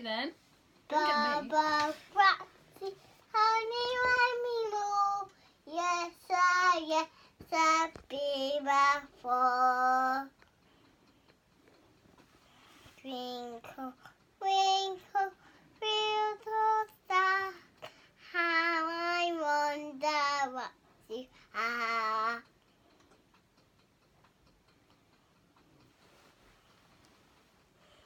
then. Don't get me. Baba Foxy, honey, let me know. Yes, I be before. Twinkle, twinkle, little star, how I wonder what you are.